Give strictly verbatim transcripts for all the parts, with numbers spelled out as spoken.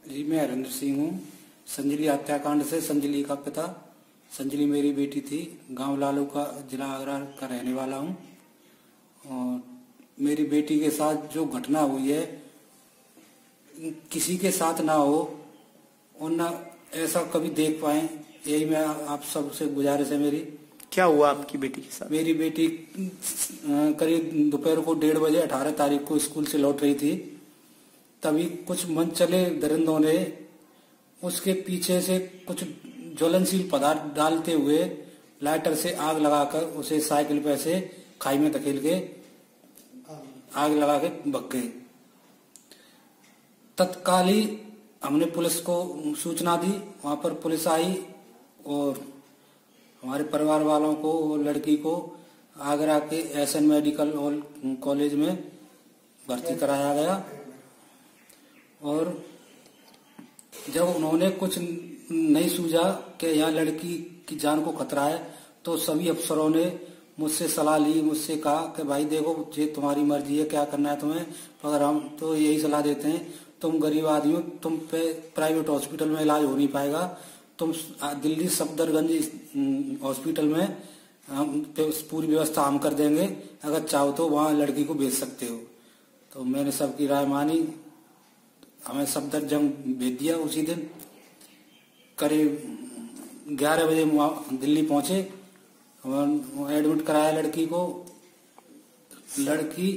जी, मैं हरेंद्र सिंह हूँ। संजली हत्याकांड से संजली का पिता। संजली मेरी बेटी थी। गांव लालू का, जिला आगरा का रहने वाला हूँ। और मेरी बेटी के साथ जो घटना हुई है, किसी के साथ ना हो और ना ऐसा कभी देख पाए, यही मैं आप सबसे गुजारिश है मेरी। क्या हुआ आपकी बेटी के साथ? मेरी बेटी करीब दोपहर को डेढ़ बजे अठारह तारीख को स्कूल से लौट रही थी। तभी कुछ मन चले दरिंदों ने उसके पीछे से कुछ ज्वलनशील पदार्थ डालते हुए लाइटर से आग लगाकर उसे साइकिल पे से खाई में धकेल के आग लगा के भग गए। तत्काल ही हमने पुलिस को सूचना दी। वहां पर पुलिस आई और हमारे परिवार वालों को और लड़की को आगरा के एस एन मेडिकल कॉलेज में भर्ती कराया गया। और जब उन्होंने कुछ नहीं सूझा कि यह लड़की की जान को खतरा है, तो सभी अफसरों ने मुझसे सलाह ली, मुझसे कहा कि भाई देखो, ये तुम्हारी मर्जी है, क्या करना है तुम्हें, मगर हम तो यही सलाह देते हैं, तुम गरीब आदमी हो, तुम पे प्राइवेट हॉस्पिटल में इलाज हो नहीं पाएगा, तुम दिल्ली सफदरगंज हॉस्पिटल में हम पूरी व्यवस्था हम कर देंगे, अगर चाहो तो वहाँ लड़की को भेज सकते हो। तो मैंने सबकी राय मानी। हमें सफदरजंग भेज दिया। उसी दिन करीब ग्यारह बजे दिल्ली पहुंचे। एडमिट कराया लड़की को। लड़की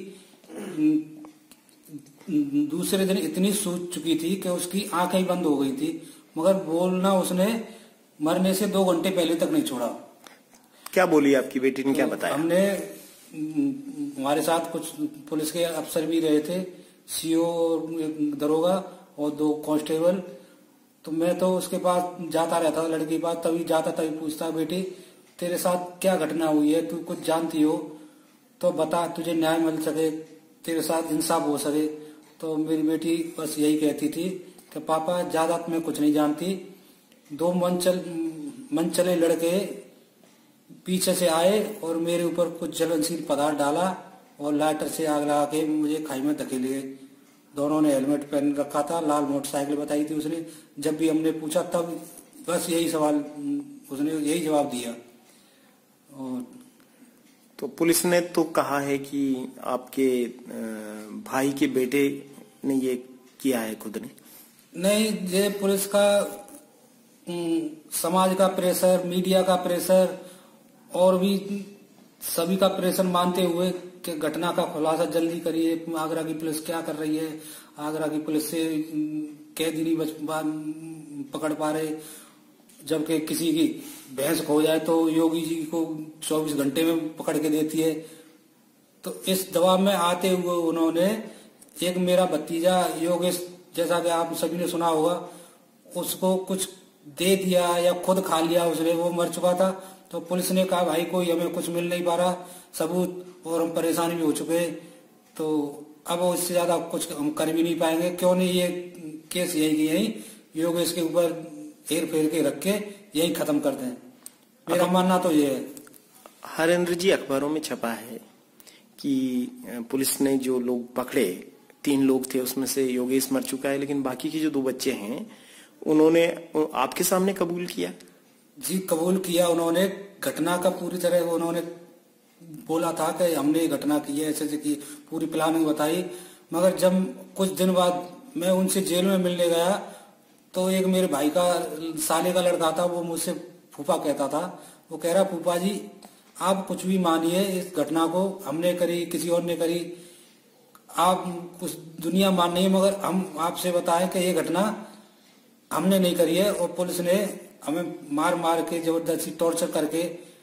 दूसरे दिन इतनी सूझ चुकी थी कि उसकी आंखें बंद हो गई थी, मगर बोलना उसने मरने से दो घंटे पहले तक नहीं छोड़ा। क्या बोली आपकी बेटी ने? तो क्या बताया? हमने, हमारे साथ कुछ पुलिस के अफसर भी रहे थे, सीओ, दरोगा और दो कांस्टेबल। तो मैं तो उसके पास जाता रहता था, लड़की के पास तभी जाता, तभी पूछता, बेटी तेरे साथ क्या घटना हुई है, तू कुछ जानती हो तो बता, तुझे न्याय मिल सके, तेरे साथ इंसाफ हो सके। तो मेरी बेटी बस यही कहती थी कि पापा ज्यादा मैं कुछ नहीं जानती। दो मनचल मनचले लड़के पीछे से आए और मेरे ऊपर कुछ ज्वलनशील पदार्थ डाला और लाइटर से आग लगा के मुझे खाई में धकेल गए। दोनों ने हेलमेट पहन रखा था, लाल मोटरसाइकिल बताई थी उसने। जब भी हमने पूछा तब बस यही सवाल, उसने यही जवाब दिया। और तो पुलिस ने तो कहा है कि आपके भाई के बेटे ने ये किया है खुद ने। नहीं, ये पुलिस का, समाज का प्रेशर, मीडिया का प्रेशर और भी सभी का प्रेशर मानते हुए कि घटना का खुलासा जल्दी करिए। आगरा की पुलिस क्या कर रही है, आगरा की पुलिस से कैदी नहीं बच पकड़ पा रहे, जबकि किसी की भैंस खो जाए तो योगी जी को चौबीस घंटे में पकड़ के देती है। तो इस दबाव में आते हुए उन्होंने एक मेरा भतीजा योगेश, जैसा कि आप सभी ने सुना होगा, उसको कुछ दे दिया या खुद खा लिया उसने, वो मर चुका था। तो पुलिस ने कहा भाई कोई हमें कुछ मिल नहीं पा रहा सबूत, और हम परेशानी में हो चुके, तो अब इससे ज्यादा कुछ हम कर भी नहीं पाएंगे। क्यों नहीं ये केस यही यही योगेश के ऊपर हेर फेर के रख के यही खत्म कर दें। मेरा मानना तो ये है। हरेंद्र जी, अखबारों में छपा है कि पुलिस ने जो लोग पकड़े, तीन लोग थे, उसमें से योगेश मर चुका है, लेकिन बाकी के जो दो बच्चे हैं उन्होंने आपके सामने कबूल किया? जी, कबूल किया उन्होंने। घटना का पूरी तरह उन्होंने बोला था कि हमने घटना की है, ऐसे की पूरी प्लानिंग बताई। मगर जब कुछ दिन बाद मैं उनसे जेल में मिलने गया तो एक मेरे भाई का साले का लड़का था, वो मुझसे फूफा कहता था। वो कह रहा, फूफा जी आप कुछ भी मानिए, इस घटना को हमने करी, किसी और ने करी, आप कुछ दुनिया मान नहीं, मगर हम आपसे बताएं कि ये घटना हमने नहीं करी है। और पुलिस ने हमें मार मार के जबरदस्ती टॉर्चर करके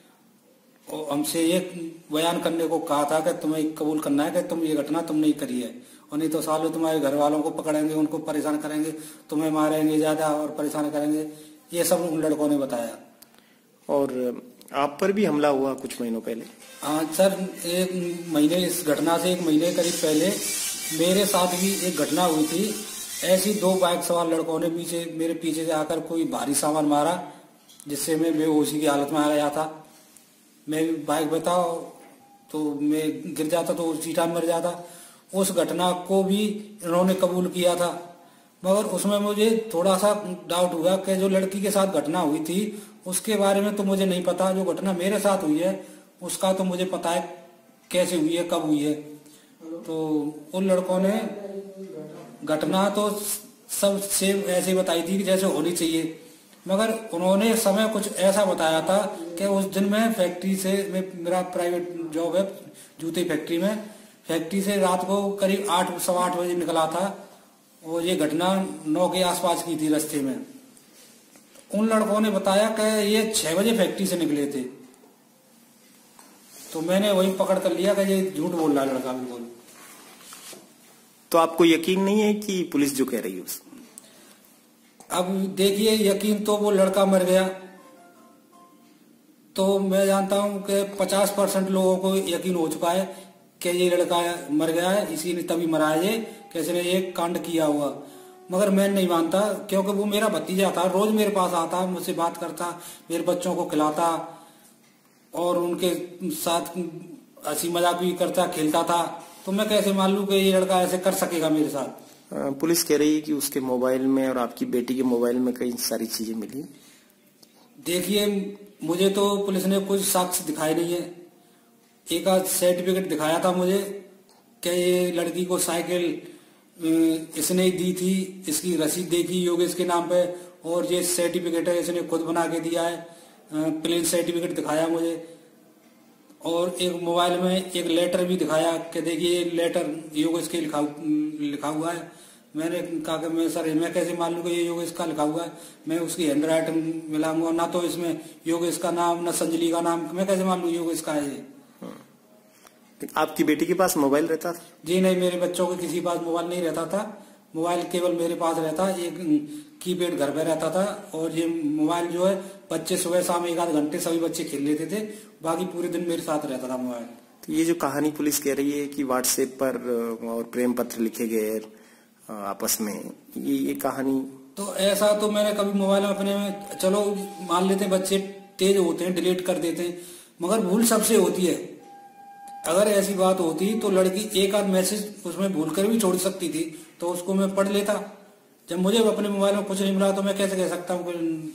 और हमसे ये बयान करने को कहा था कि तुम्हें कबूल करना है कि तुम ये घटना तुमने ही करी है, और नहीं तो सालों तुम्हारे घर वालों को पकड़ेंगे, उनको परेशान करेंगे, तुम्हें मारेंगे ज्यादा और परेशान करेंगे। ये सब उन लड़कों ने बताया। और आप पर भी हमला हुआ कुछ महीनों पहले? हाँ सर, एक महीने, इस घटना से एक महीने करीब पहले मेरे साथ भी एक घटना हुई थी। ऐसी दो बाइक सवार लड़कों ने पीछे मेरे पीछे से आकर कोई भारी सामान मारा, जिससे मैं बेहोशी की हालत में आ रहा था। मैं बाइक बताओ तो मैं गिर जाता तो उसी टाइम मर जाता। उस घटना को भी इन्होंने कबूल किया था, मगर उसमें मुझे थोड़ा सा डाउट हुआ कि जो लड़की के साथ घटना हुई थी उसके बारे में तो मुझे नहीं पता, जो घटना मेरे साथ हुई है उसका तो मुझे पता है कैसे हुई है, कब हुई है। तो उन लड़कों ने घटना तो सब से ऐसे बताई थी कि जैसे होनी चाहिए, मगर उन्होंने समय कुछ ऐसा बताया था कि उस दिन मैं फैक्ट्री से, मेरा प्राइवेट जॉब है जूते फैक्ट्री में, फैक्ट्री से रात को करीब आठ सवा आठ बजे निकला था और ये घटना नौ के आसपास की थी रास्ते में। उन लड़कों ने बताया कि ये छह बजे फैक्ट्री से निकले थे, तो मैंने वही पकड़ कर लिया कि ये झूठ बोल रहा है लड़का बिल्कुल। तो आपको यकीन नहीं है कि पुलिस जो कह रही है उस? अब देखिए, यकीन तो वो लड़का मर गया तो मैं जानता हूं कि पचास परसेंट लोगों को यकीन हो चुका है कि ये लड़का मर गया है, इसी ने तभी मरा है, ये कैसे ने ये कांड किया हुआ। मगर मैं नहीं मानता, क्योंकि वो मेरा भतीजा था, रोज मेरे पास आता, मुझसे बात करता, मेरे बच्चों को खिलाता और उनके साथ हंसी मजाक भी करता, खेलता था। तो मैं कैसे मान लूं कि ये लड़का ऐसे कर सकेगा मेरे साथ। पुलिस कह रही है कि उसके मोबाइल में और आपकी बेटी के मोबाइल में कई सारी चीजें मिली। देखिए, मुझे तो पुलिस ने कुछ साक्ष्य दिखाए नहीं है। एक आध सर्टिफिकेट दिखाया था मुझे कि ये लड़की को साइकिल इसने दी थी, इसकी रसीद देखी योगेश के नाम पे, और ये सर्टिफिकेट है इसने खुद बना के दिया है, प्लेन सर्टिफिकेट दिखाया मुझे। और एक मोबाइल में एक लेटर भी दिखाया कि देखिए लेटर योगेश के लिखा लिखा हुआ है। मैंने कहा कि मैं सर मैं कैसे मान लूं कि ये योगेश का लिखा हुआ है, मैं उसकी हैंड राइटिंग मिलाऊंगा, ना तो इसमें योगेश का नाम ना संजली का नाम, मैं कैसे मान लूं योगेश का है ये। आपकी बेटी के पास मोबाइल रहता था? जी नहीं, मेरे बच्चों के किसी पास मोबाइल नहीं रहता था, मोबाइल केवल मेरे पास रहता, एक कीपैड घर पे रहता था। और ये मोबाइल जो है बच्चे सुबह शाम एक आध घंटे सभी बच्चे खेल लेते थे, बाकी पूरे दिन मेरे साथ रहता था मोबाइल। तो ये जो कहानी पुलिस कह रही है कि व्हाट्सएप पर और प्रेम पत्र लिखे गए आपस में, ये ये कहानी तो ऐसा तो मैंने कभी मोबाइल में अपने में, चलो मान लेते बच्चे तेज होते हैं डिलीट कर देते हैं, मगर भूल सबसे होती है। अगर ऐसी बात होती तो लड़की एक आध मैसेज उसमें भूल कर भी छोड़ सकती थी, तो उसको मैं पढ़ लेता। जब मुझे अपने मोबाइल में कुछ नहीं मिला तो मैं कैसे कह सकता हूँ?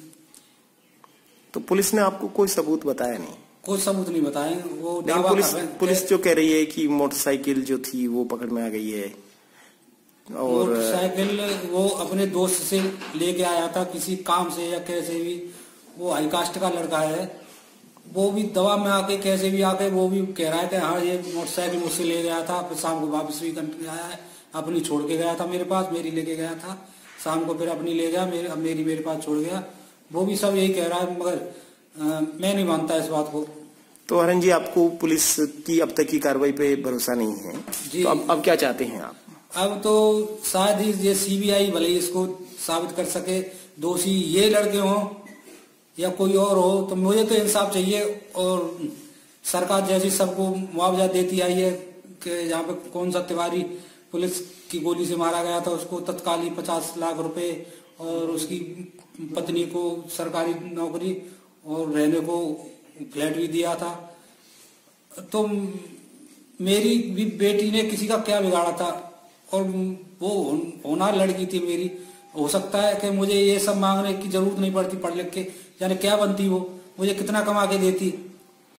तो पुलिस ने आपको कोई सबूत बताया नहीं? कोई सबूत नहीं बताए। वो पुलिस पुलिस जो कह रही है कि मोटरसाइकिल जो थी वो पकड़ में आ गई है, और मोटरसाइकिल वो अपने दोस्त से लेके आया था किसी काम से या कैसे भी, वो हाई कास्ट का लड़का है, वो भी दवा में आके कैसे भी आके वो भी कह रहा है कि हाँ ये मोटरसाइकिल मुझसे ले गया था, फिर शाम को वापस भी करके आया है, अपनी छोड़ के गया था मेरे पास, मेरी लेके गया था, शाम को फिर अपनी ले गया, मेरे मेरी मेरे पास छोड़ गया, वो भी सब यही कह रहा है, मगर आ, मैं नहीं मानता इस बात को। तो हरण जी, आपको पुलिस की अब तक की कार्रवाई पे भरोसा नहीं है जी? तो अब, अब क्या चाहते हैं आप? अब तो शायद ही ये सीबीआई भले ही इसको साबित कर सके, दोषी ये लड़के हों या कोई और हो, तो मुझे तो इंसाफ चाहिए। और सरकार जैसी सबको मुआवजा देती आई है कि यहाँ पे कौन सा तिवारी पुलिस की गोली से मारा गया था, उसको तत्काल ही पचास लाख रुपए, और उसकी पत्नी को सरकारी नौकरी और रहने को फ्लैट भी दिया था। तो मेरी भी बेटी ने किसी का क्या बिगाड़ा था, और वो होनहार लड़की थी मेरी, हो सकता है कि मुझे ये सब मांगने की जरूरत नहीं पड़ती, पढ़ लिख के जाने क्या बनती, वो मुझे कितना कमा के देती।